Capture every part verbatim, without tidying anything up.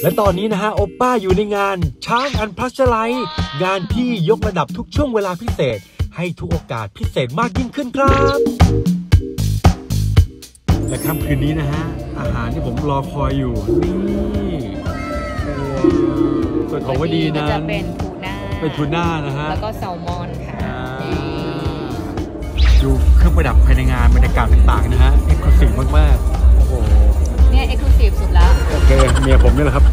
และตอนนี้นะฮะโอป้าอยู่ในงานช้างอันพลัชไลท์งานที่ยกระดับทุกช่วงเวลาพิเศษให้ทุกโอกาสพิเศษมากยิ่งขึ้นครับและค่ำคืนนี้นะฮะอาหารที่ผมรอคอยอยู่นี่ส่วนของวดีนะจะเป็นทูน่าเป็นทูน่านะฮะแล้วก็แซลมอนค่ะดูเครื่องประดับภายในงานบรรยากาศต่างๆนะฮะเอ็กซ์คลูซีฟมากๆโอ้โหเนี่ยเอ็กซ์คลูซีฟสุดแล้วโอเคเมียผมนี่แหละครับ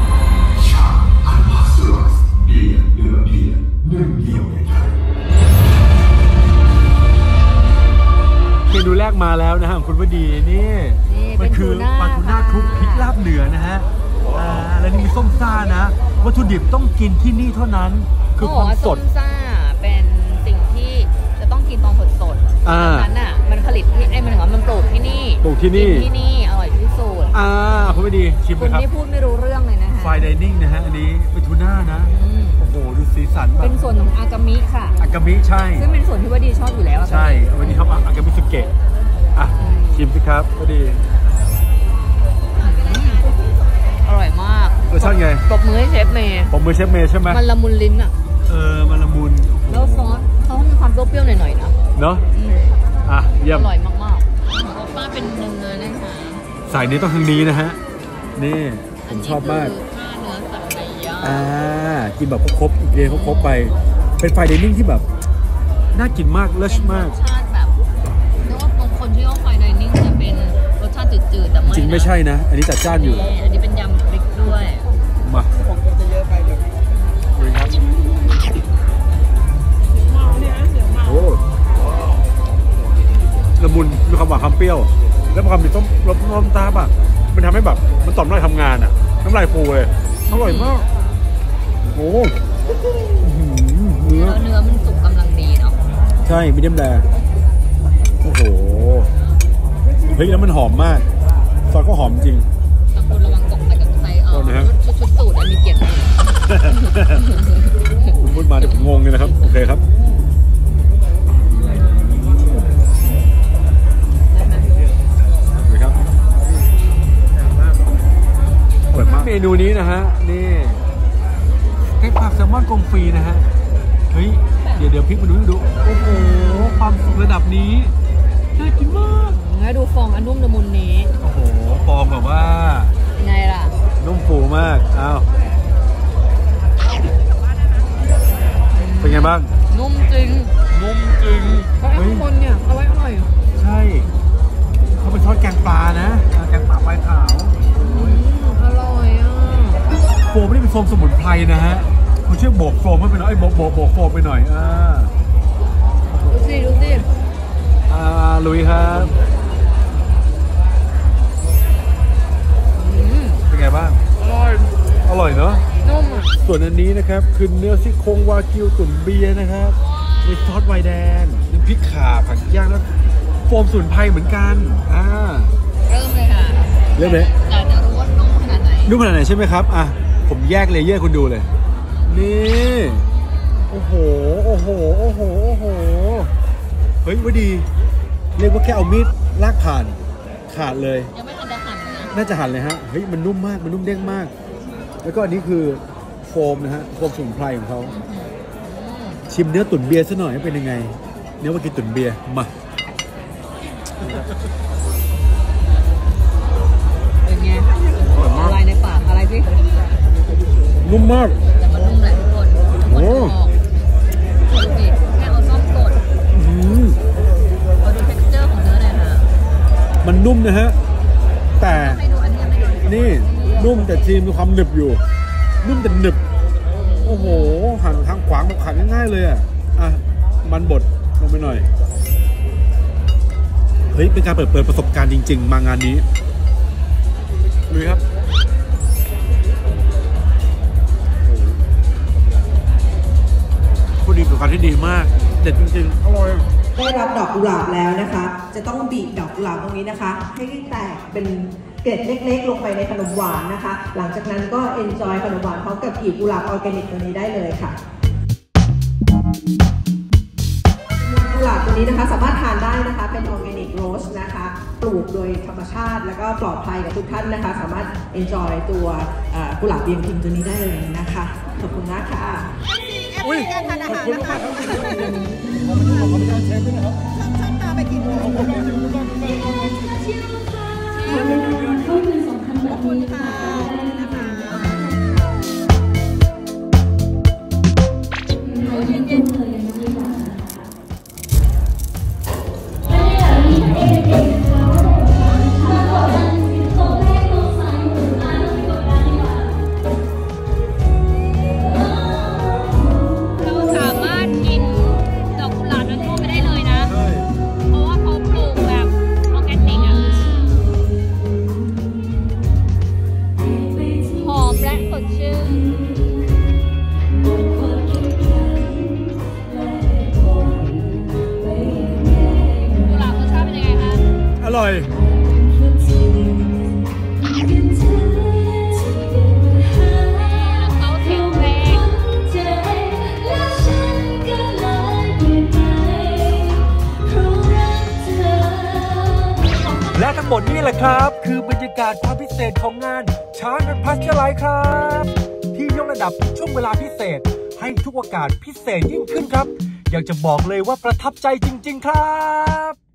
เมนูแรกมาแล้วนะฮะของคุณวดีนี่มันคือปลาทูน่าคลุกพริกลาบเหนือนะฮะอ่าแล้วนี่มีส้มซ่านะวัตถุดิบต้องกินที่นี่เท่านั้นคือความสดส้มซ่าเป็นสิ่งที่จะต้องกินตอนสดสดดังนั้นอ่ะมันผลิตที่ไอ้มันถึงว่ามันปลูกที่นี่ปลูกที่นี่ที่นี่อร่อยที่สุดอ่าคุณวดีชิมเลยครับคุณนี่พูดไม่รู้เรื่องเลยนะคะไฟไดนิ่งนะฮะอันนี้เป็นทูน่านะโอ้โหดูสีสันเป็นส่วนของอากามิค่ะอากามิใช่ซึ่งเป็นส่วนที่วดีชอบอยู่แล้วใช่วันนี้ชอบอากามิสุเกะอ่ะชิมสิครับวดีอร่อยมากรสชาติไงปรบมือให้เชฟเมย์ปรบมือเชฟเมย์ใช่ไหมมันละมุนลิ้นอ่ะเออมันละมุนแล้วซอสเขามีความเปรี้ยวๆหน่อยๆนะเนาะอ่ะเยี่ยมอร่อยมากๆโอป้าเป็นเนื้อนะคะสายนี้ต้องทางนี้นะฮะนี่ผมชอบมากข้าเนื้อสันในย่างอ่ากินแบบครบๆอีกเรียนครบๆไปเป็นไฟไดนิ่งที่แบบน่ากินมากเลิศมากรสชาติแบบนึกว่าบางคนที่ว่าไฟไดนิ่งจะเป็นรสชาติจืดๆแต่ไม่จริงไม่ใช่นะอันนี้จัดจ้านอยู่อันนี้เป็นยำพริกด้วยมาผมจะเยอะไปเลยครับโอ้ละมุนมีความหวานความเปรี้ยวแล้วความมีต้มรสน้ำตาลอ่ะมันทำให้แบบมันต่อมน้ำลายทำงานอ่ะน้ำลายฟูเลยอร่อยมากโอ้เนื้อเนื้อมันสุกกำลังดีเนาะใช่มีเดียมแรร์โอ้โหเฮ้ยแล้วมันหอมมากซอสก็หอมจริงตะคุณระวังตกไปกับไส้เออชุดชุดสูตรมีเกียรติคุณพูดมาเดี๋ยวผมงงเลยนะครับโอเคครับเมนูนี้นะฮะนี่แกงผักแซลมอนกงฟรีนะฮะเฮ้ยเดี๋ยวเดี๋ยวพลิกมาดูดูโอ้โหความสุกระดับนี้น่ากินมากแล้วดูฟองอันนุ่มละมุนนี้โอ้โหฟองแบบว่าไงล่ะนุ่มฟูมากอ้าวเป็นไงบ้างนุ่มจริงนุ่มจริงแล้วข้างบนเนี่ยอร่อยอร่อยใช่เขาเป็นทอดแกงปลานะแกงปลาปลายขาวโฟมนี่เป็นโฟมสมุนไพรนะฮะคุณช่วยโบกโฟมให้ไปหน่อยโบกโบกโบกโฟมไปหน่อยอ่าดูสิดูสิอ่าลุยครับเป็นไงบ้างอร่อยอร่อยเนาะนุ่มส่วนอันนี้นะครับคือเนื้อซี่โครงวากิวตุ๋นเบียร์นะครับมีซอสไวน์แดงน้ำพริกข่าผักย่างแล้วโฟมสมุนไพรเหมือนกันอ่าเริ่มเลยค่ะเริ่มเลยอยากจะรู้ว่านุ่มขนาดไหนนุ่มขนาดไหนใช่ไหมครับอ่ะผมแยกเลเยอร์คุณดูเลยนี่โอ้โหโอ้โหโอ้โหโอ้โหเฮ้ยว่าดีเรียกว่าแค่เอามีดลากผ่านขาดเลยยังไม่ทันได้หั่นนะน่าจะหั่นเลยฮะเฮ้ยมันนุ่มมากมันนุ่มเด้งมากแล้วก็อันนี้คือโฟมนะฮะโฟมสมุนไพรของเขาชิมเนื้อตุ๋นเบียร์ซะหน่อยเป็นยังไงเนื้อวากิวตุ๋นเบียร์มาเป็นไงอะไรในปากอะไรสินุ่มมากแต่มันนุ่มแหละทุกคนโอ้ดูสิแค่เอาซ่อมกดขอดู texture ของเนื้อหน่อยค่ะมันนุ่มนะฮะแต่นี่นุ่มแต่ทีมมีความหนึบอยู่นุ่มแต่หนึบโอ้โหหั่นทางขวางแบบขันง่ายๆเลยอ่ะอ่ะมันบดลงไปหน่อยเฮ้ยเป็นการเปิดเปิดประสบการณ์จริงๆมางานนี้ลุยครับผู้ดีกับการที่ดีมากเด็ดจริงๆอร่อยได้รับดอกกุหลาบแล้วนะคะจะต้องบีบดอกกุหลาบตรงนี้นะคะให้แตกเป็นเกล็ดเล็กๆลงไปในขนมหวานนะคะหลังจากนั้นก็ enjoy ขนมหวานพร้อมกับกลีบกุหลาบออร์แกนิกตัวนี้ได้เลยค่ะกุหลาบตัวนี้นะคะสามารถทานได้นะคะเป็นออร์แกนิกโรสนะคะปลูกโดยธรรมชาติแล้วก็ปลอดภัยกับทุกท่านนะคะสามารถ enjoy ตัวกุหลาบเบียงพิงตัวนี้ได้เลยนะคะขอบคุณมากค่ะอุ้ยขอบคุณมากครับขอบคุณครับเชฟด้วยนะครับชอบมาไปกินขอบคุณมากขอบคุณมากขอบคุณค่ะอร่อยและทั้งหมดนี่แหละครับคือบรรยากาศความพิเศษของงานช้างพัชไลท์ครับที่ยกระดับช่วงเวลาพิเศษให้ทุกโอกาสพิเศษยิ่งขึ้นครับอยากจะบอกเลยว่าประทับใจจริงๆครับ